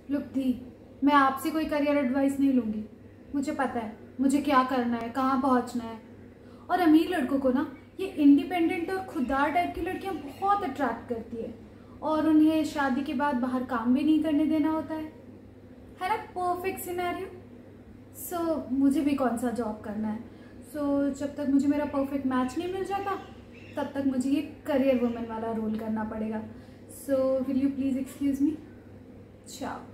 Look दी, मैं आपसे कोई करियर एडवाइस नहीं लूँगी। मुझे पता है मुझे क्या करना है, कहाँ पहुँचना है। और अमीर लड़कों को ना ये इंडिपेंडेंट और खुददार टाइप की लड़कियाँ बहुत अट्रैक्ट करती है, और उन्हें शादी के बाद बाहर काम भी नहीं करने देना होता है ना। Perfect scenario. सो मुझे भी कौन सा जॉब करना है। सो जब तक मुझे मेरा परफेक्ट मैच नहीं मिल जाता तब तक मुझे ये करियर वुमेन वाला रोल करना पड़ेगा। So will you please excuse me. चाओ।